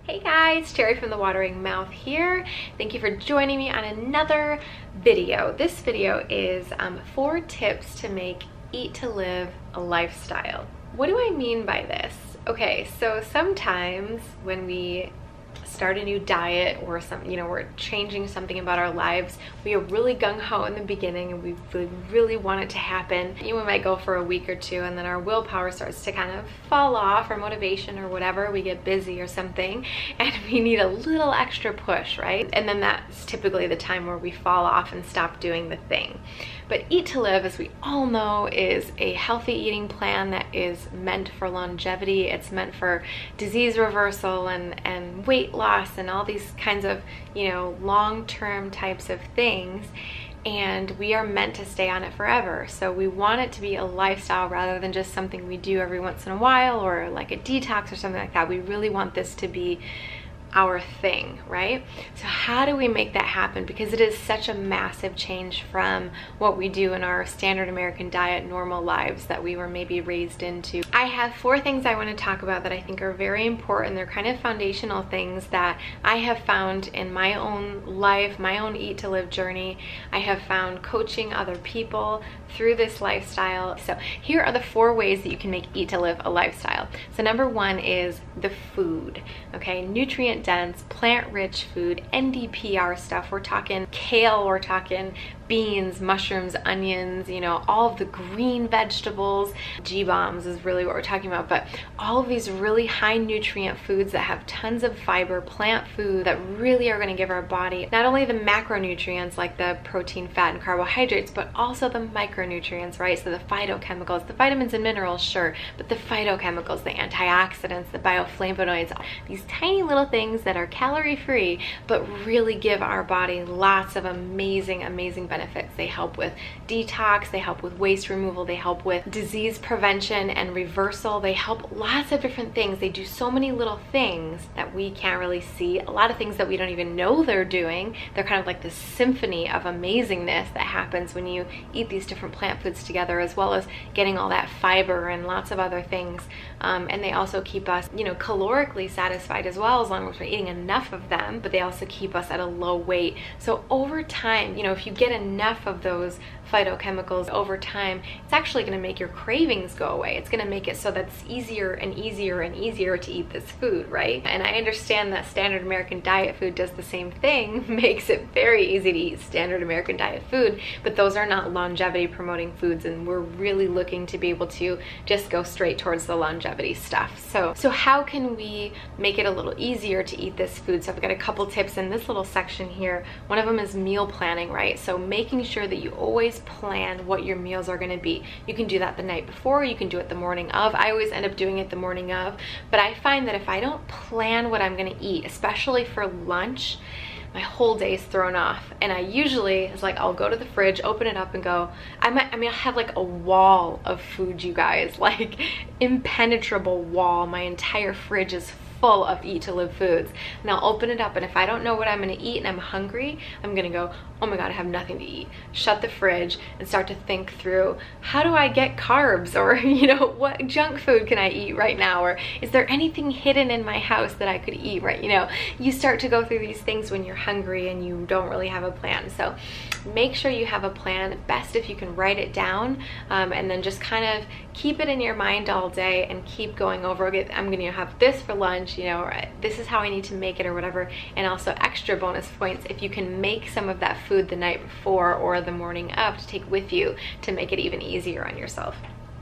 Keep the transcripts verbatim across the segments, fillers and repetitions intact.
Hey guys, Cherry from the Watering Mouth here. Thank you for joining me on another video. This video is um, four tips to make Eat to Live a lifestyle. What do I mean by this? Okay, so sometimes when we start a new diet or some, you know, we're changing something about our lives, we are really gung-ho in the beginning and we really, really want it to happen. You know, we might go for a week or two and then our willpower starts to kind of fall off, or motivation or whatever, we get busy or something and we need a little extra push, right? And then that's typically the time where we fall off and stop doing the thing. But Eat to Live, as we all know, is a healthy eating plan that is meant for longevity. It's meant for disease reversal and, and weight loss and all these kinds of, you know, long-term types of things. And we are meant to stay on it forever. So we want it to be a lifestyle rather than just something we do every once in a while or like a detox or something like that. We really want this to be our thing, right? So how do we make that happen? Because it is such a massive change from what we do in our standard American diet, normal lives that we were maybe raised into. I have four things I want to talk about that I think are very important. They're kind of foundational things that I have found in my own life, my own Eat to Live journey. I have found coaching other people through this lifestyle. So here are the four ways that you can make Eat to Live a lifestyle. So number one is the food, okay? Nutrient dense, plant-rich food, N D P R stuff. We're talking kale, we're talking beans, mushrooms, onions, you know, all of the green vegetables. G-bombs is really what we're talking about, but all of these really high nutrient foods that have tons of fiber, plant food that really are going to give our body not only the macronutrients like the protein, fat, and carbohydrates, but also the micronutrients, right? So the phytochemicals, the vitamins and minerals, sure, but the phytochemicals, the antioxidants, the bioflavonoids, these tiny little things that are calorie-free, but really give our body lots of amazing, amazing benefits. They help with detox, they help with waste removal, they help with disease prevention and reversal, they help lots of different things. They do so many little things that we can't really see, a lot of things that we don't even know they're doing. They're kind of like this symphony of amazingness that happens when you eat these different plant foods together, as well as getting all that fiber and lots of other things. Um, and they also keep us, you know, calorically satisfied as well, as long as we're eating enough of them, but they also keep us at a low weight. So over time, you know, if you get enough of those phytochemicals over time, it's actually going to make your cravings go away. It's going to make it so that it's easier and easier and easier to eat this food, right? And I understand that standard American diet food does the same thing, makes it very easy to eat standard American diet food, but those are not longevity promoting foods, and we're really looking to be able to just go straight towards the longevity stuff. So, so how can we make it a little easier to eat this food? So I've got a couple tips in this little section here. One of them is meal planning, right? So making sure that you always plan what your meals are going to be. You can do that the night before, you can do it the morning of. I always end up doing it the morning of, but I find that if I don't plan what I'm going to eat, especially for lunch, my whole day's thrown off. And I usually, it's like, I'll go to the fridge, open it up and go, I might, I mean, I have like a wall of food, you guys, like impenetrable wall. My entire fridge is full of Eat to Live foods. And I'll open it up, and if I don't know what I'm going to eat and I'm hungry, I'm going to go, oh my God, I have nothing to eat. Shut the fridge and start to think through, how do I get carbs? Or, you know, what junk food can I eat right now? Or is there anything hidden in my house that I could eat, right? You know, you start to go through these things when you're hungry and you don't really have a plan. So make sure you have a plan. Best if you can write it down, um, and then just kind of keep it in your mind all day and keep going over, okay, I'm going to have this for lunch, you know, or this is how I need to make it or whatever. And also extra bonus points if you can make some of that food the night before or the morning of to take with you to make it even easier on yourself.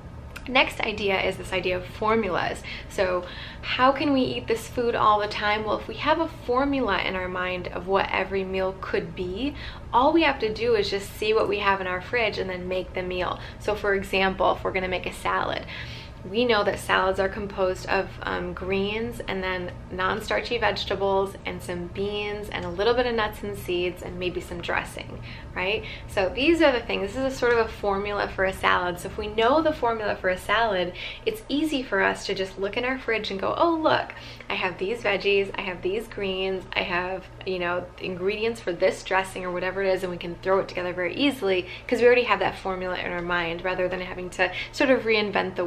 Next idea is this idea of formulas. So how can we eat this food all the time? Well, if we have a formula in our mind of what every meal could be, all we have to do is just see what we have in our fridge and then make the meal. So for example, if we're going to make a salad, we know that salads are composed of um, greens and then non-starchy vegetables and some beans and a little bit of nuts and seeds and maybe some dressing, right? So these are the things. This is a sort of a formula for a salad. So if we know the formula for a salad, it's easy for us to just look in our fridge and go, oh look, I have these veggies, I have these greens, I have, you know, ingredients for this dressing or whatever it is, and we can throw it together very easily because we already have that formula in our mind rather than having to sort of reinvent the wheel every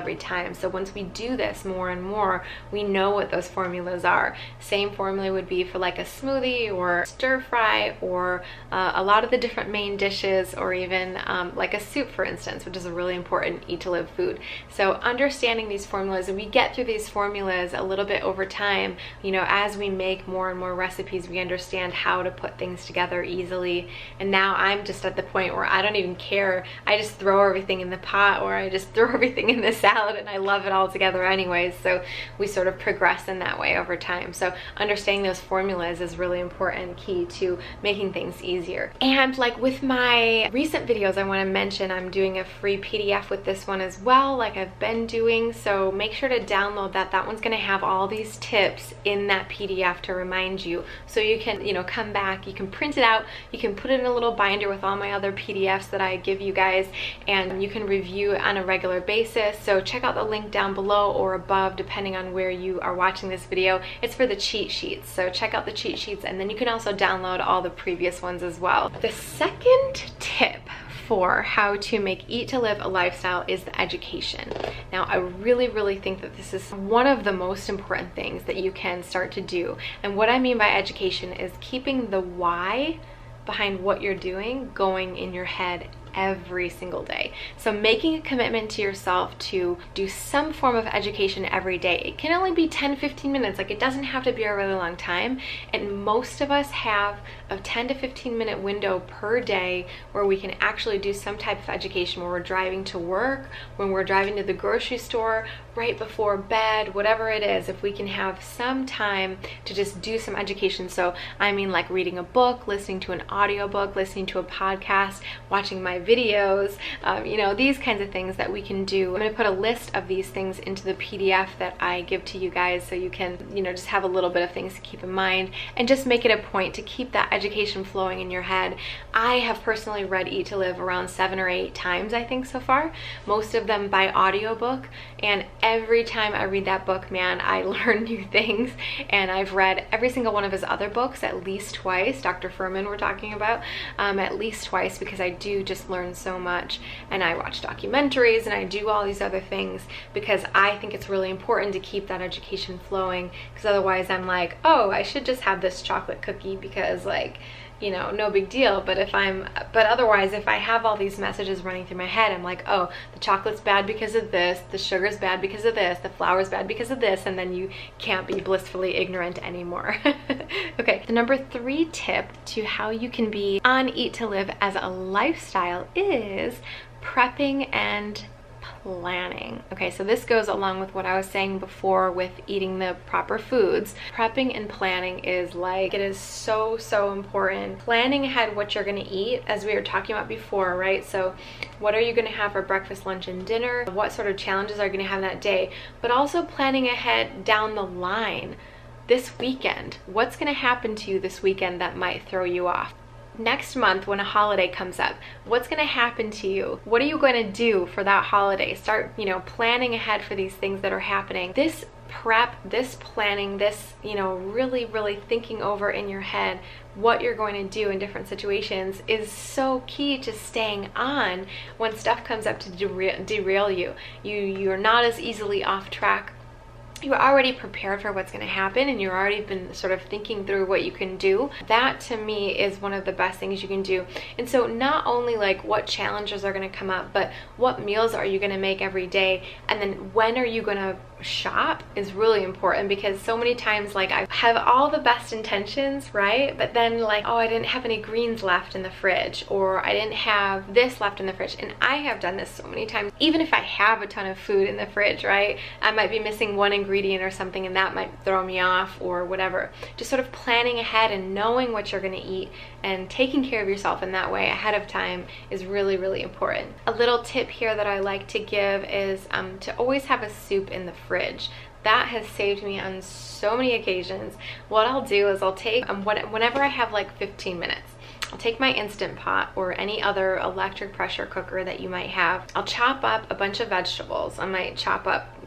every time. So once we do this more and more, we know what those formulas are. Same formula would be for like a smoothie or stir fry, or uh, a lot of the different main dishes, or even um, like a soup, for instance, which is a really important eat to live food. So understanding these formulas, and we get through these formulas a little bit over time, you know, as we make more and more recipes, we understand how to put things together easily. And now I'm just at the point where I don't even care. I just throw everything in the pot, or I just throw everything in the salad, and I love it all together anyways. So we sort of progress in that way over time. So understanding those formulas is really important, key to making things easier. And like with my recent videos, I want to mention I'm doing a free P D F with this one as well, like I've been doing. So make sure to download that. That one's going to have all these tips in that P D F to remind you. So you can, you know, come back, you can print it out, you can put it in a little binder with all my other P D Fs that I give you guys, and you can review it on a regular basis. So check out the link down below or above, depending on where you are watching this video. It's for the cheat sheets. So check out the cheat sheets, and then you can also download all the previous ones as well. The second tip for how to make Eat to Live a lifestyle is the education. Now, I really, really think that this is one of the most important things that you can start to do. And what I mean by education is keeping the why behind what you're doing going in your head every single day. So making a commitment to yourself to do some form of education every day. It can only be ten to fifteen minutes. Like, it doesn't have to be a really long time. And most of us have a ten to fifteen minute window per day where we can actually do some type of education, where we're driving to work, when we're driving to the grocery store, right before bed, whatever it is. If we can have some time to just do some education. So I mean, like reading a book, listening to an audiobook, listening to a podcast, watching my videos, um, you know, these kinds of things that we can do. I'm going to put a list of these things into the P D F that I give to you guys, so you can, you know, just have a little bit of things to keep in mind, and just make it a point to keep that education flowing in your head. I have personally read Eat to Live around seven or eight times, I think, so far, most of them by audiobook, and every time I read that book, man, I learn new things. And I've read every single one of his other books at least twice. Doctor Furman we're talking about, um, at least twice, because I do just learn so much. And I watch documentaries, and I do all these other things because I think it's really important to keep that education flowing, because otherwise I'm like, oh, I should just have this chocolate cookie because, like, you know, no big deal. But if I'm, but otherwise, if I have all these messages running through my head, I'm like, oh, the chocolate's bad because of this, the sugar's bad because of this, the flour's bad because of this, and then you can't be blissfully ignorant anymore. Okay, the number three tip to how you can be on Eat to Live as a lifestyle is prepping and planning. Okay, so this goes along with what I was saying before with eating the proper foods. Prepping and planning is like, it is so, so important. Planning ahead what you're going to eat, as we were talking about before, right? So what are you going to have for breakfast, lunch, and dinner? What sort of challenges are you going to have that day? But also planning ahead down the line. This weekend, what's going to happen to you this weekend that might throw you off? Next month, when a holiday comes up, what's going to happen to you? What are you going to do for that holiday? Start, you know, planning ahead for these things that are happening. This prep, this planning, this, you know, really, really thinking over in your head what you're going to do in different situations is so key to staying on when stuff comes up to derail, derail you. You, you're not as easily off track. You're already prepared for what's going to happen, and you've already been sort of thinking through what you can do. That to me is one of the best things you can do. And so not only like what challenges are going to come up, but what meals are you going to make every day, and then when are you going to shop is really important, because so many times, like, I have all the best intentions, right? But then, like, oh, I didn't have any greens left in the fridge, or I didn't have this left in the fridge. And I have done this so many times. Even if I have a ton of food in the fridge, right, I might be missing one ingredient or something, and that might throw me off or whatever. Just sort of planning ahead and knowing what you're going to eat and taking care of yourself in that way ahead of time is really, really important. A little tip here that I like to give is um, to always have a soup in the fridge. That has saved me on so many occasions. What I'll do is I'll take, um, whenever I have like fifteen minutes, I'll take my Instant Pot or any other electric pressure cooker that you might have. I'll chop up a bunch of vegetables. I might chop up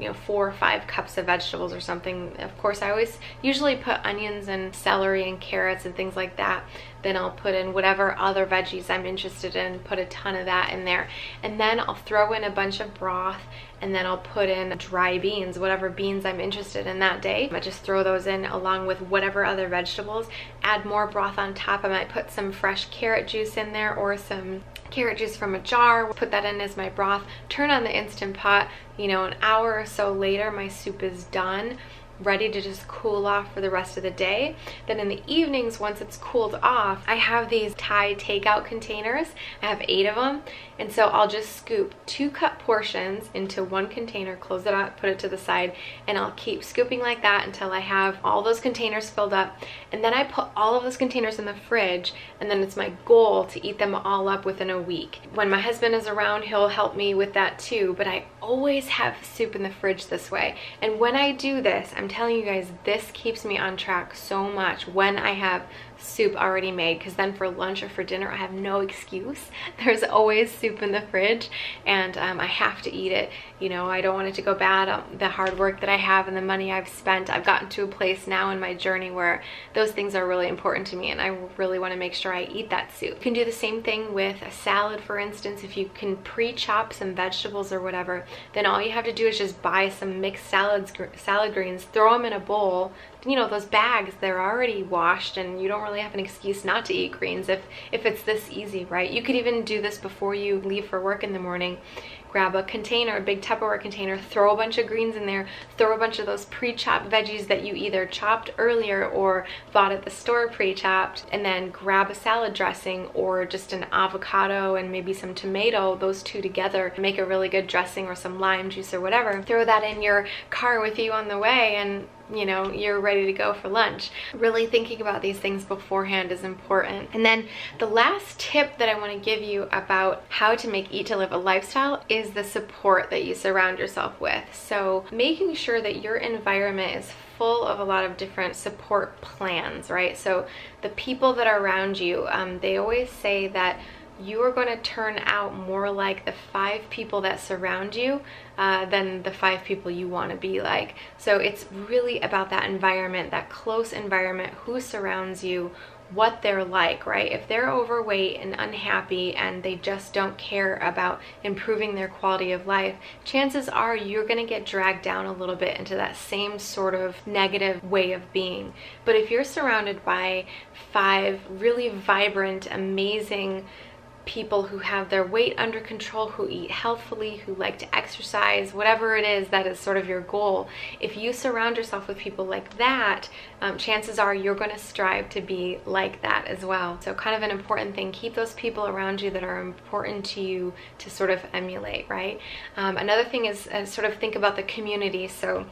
you know, four or five cups of vegetables or something. Of course, I always usually put onions and celery and carrots and things like that. Then I'll put in whatever other veggies I'm interested in, put a ton of that in there. And then I'll throw in a bunch of broth, and then I'll put in dry beans, whatever beans I'm interested in that day. I just throw those in along with whatever other vegetables. Add more broth on top. I might put some fresh carrot juice in there or some carrot juice from a jar, put that in as my broth, turn on the Instant Pot. You know, an hour or so later, my soup is done, ready to just cool off for the rest of the day. Then in the evenings, once it's cooled off, I have these Thai takeout containers. I have eight of them. And so I'll just scoop two cup portions into one container, close it up, put it to the side, and I'll keep scooping like that until I have all those containers filled up. And then I put all of those containers in the fridge, and then it's my goal to eat them all up within a week. When my husband is around, he'll help me with that too, but I always have soup in the fridge this way. And when I do this, I'm telling you guys, this keeps me on track so much when I have soup already made, because then for lunch or for dinner I have no excuse. There's always soup in the fridge, and um, I have to eat it. You know, I don't want it to go bad. Um, the hard work that I have and the money I've spent, I've gotten to a place now in my journey where those things are really important to me, and I really want to make sure I eat that soup. You can do the same thing with a salad, for instance. If you can pre-chop some vegetables or whatever, then all you have to do is just buy some mixed salads, salad greens, throw them in a bowl. You know, those bags, they're already washed, and you don't really have an excuse not to eat greens if if it's this easy, right? You could even do this before you leave for work in the morning. Grab a container, a big Tupperware container, throw a bunch of greens in there, throw a bunch of those pre-chopped veggies that you either chopped earlier or bought at the store pre-chopped, and then grab a salad dressing or just an avocado and maybe some tomato, those two together, make a really good dressing, or some lime juice or whatever. Throw that in your car with you on the way, and you know, you're ready to go for lunch. Really thinking about these things beforehand is important. And then the last tip that I want to give you about how to make Eat to Live a lifestyle is the support that you surround yourself with. So making sure that your environment is full of a lot of different support plans, right? So the people that are around you, um, they always say that you are going to turn out more like the five people that surround you uh, than the five people you want to be like. So it's really about that environment, that close environment, who surrounds you, what they're like, right? If they're overweight and unhappy and they just don't care about improving their quality of life, chances are you're gonna get dragged down a little bit into that same sort of negative way of being. But if you're surrounded by five really vibrant, amazing people who have their weight under control, who eat healthfully, who like to exercise, whatever it is that is sort of your goal, if you surround yourself with people like that, um, chances are you're going to strive to be like that as well. So kind of an important thing, keep those people around you that are important to you to sort of emulate, right? Um, another thing is uh, sort of think about the community. So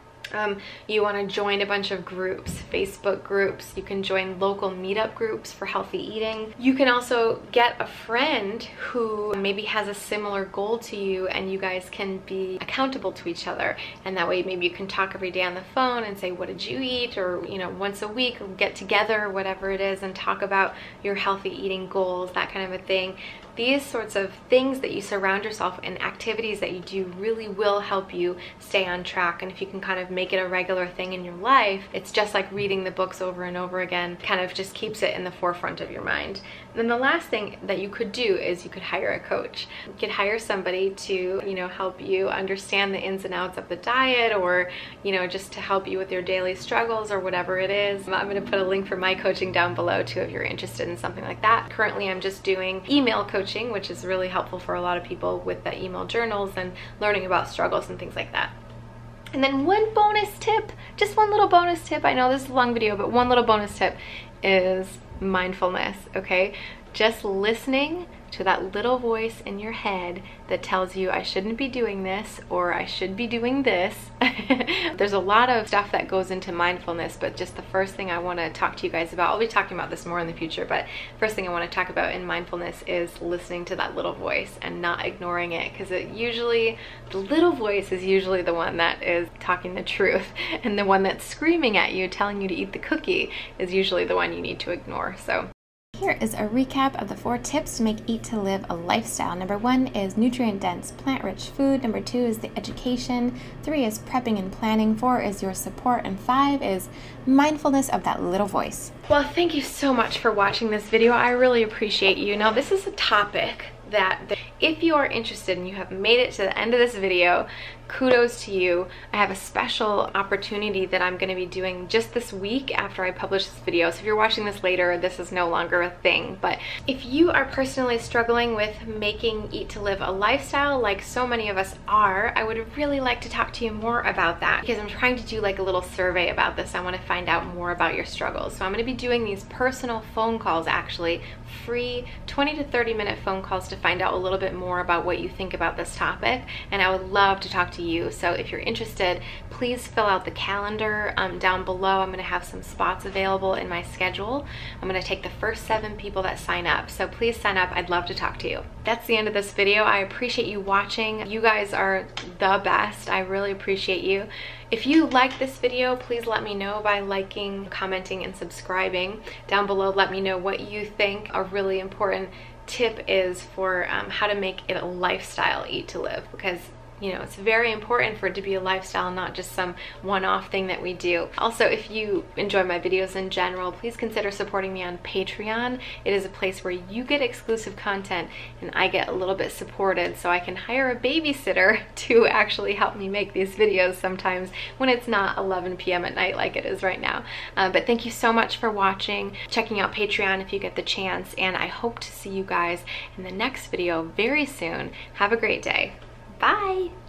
Um, you want to join a bunch of groups, Facebook groups. You can join local meetup groups for healthy eating. You can also get a friend who maybe has a similar goal to you, and you guys can be accountable to each other. And that way maybe you can talk every day on the phone and say, what did you eat? Or, you know, once a week, get together, whatever it is, and talk about your healthy eating goals, that kind of a thing. These sorts of things that you surround yourself in, activities that you do, really will help you stay on track. And if you can kind of make it a regular thing in your life, it's just like reading the books over and over again, kind of just keeps it in the forefront of your mind. And then the last thing that you could do is you could hire a coach. You could hire somebody to, you know, help you understand the ins and outs of the diet, or, you know, just to help you with your daily struggles or whatever it is. I'm going to put a link for my coaching down below too if you're interested in something like that. Currently, I'm just doing email coaching, which is really helpful for a lot of people with the email journals and learning about struggles and things like that. And then one bonus tip, just one little bonus tip, I know this is a long video, but one little bonus tip is mindfulness, okay? Just listening to that little voice in your head that tells you I shouldn't be doing this, or I should be doing this. There's a lot of stuff that goes into mindfulness, but just the first thing I want to talk to you guys about, I'll be talking about this more in the future, but first thing I want to talk about in mindfulness is listening to that little voice and not ignoring it, because it usually, the little voice is usually the one that is talking the truth, and the one that's screaming at you, telling you to eat the cookie, is usually the one you need to ignore. So Here is a recap of the four tips to make Eat to Live a lifestyle. Number one is nutrient-dense, plant-rich food. Number two is the education. Three is prepping and planning. Four is your support. And five is mindfulness of that little voice. Well, thank you so much for watching this video. I really appreciate you. Now, this is a topic that if you are interested and you have made it to the end of this video, kudos to you. I have a special opportunity that I'm going to be doing just this week after I publish this video. So if you're watching this later, this is no longer a thing. But if you are personally struggling with making Eat to Live a lifestyle like so many of us are, I would really like to talk to you more about that, because I'm trying to do like a little survey about this. I want to find out more about your struggles. So I'm going to be doing these personal phone calls, actually free twenty to thirty minute phone calls to find out a little bit more about what you think about this topic, and I would love to talk to you. So if you're interested, please fill out the calendar um, down below. I'm going to have some spots available in my schedule. I'm going to take the first seven people that sign up, so please sign up. I'd love to talk to you. That's the end of this video. I appreciate you watching. You guys are the best. I really appreciate you. If you like this video, please let me know by liking, commenting, and subscribing. Down below, let me know what you think a really important tip is for um, how to make it a lifestyle Eat to Live, because you know, it's very important for it to be a lifestyle, not just some one-off thing that we do. Also, if you enjoy my videos in general, please consider supporting me on Patreon. It is a place where you get exclusive content and I get a little bit supported, so I can hire a babysitter to actually help me make these videos sometimes when it's not eleven p m at night like it is right now. Uh, but thank you so much for watching, checking out Patreon if you get the chance, and I hope to see you guys in the next video very soon. Have a great day. Bye!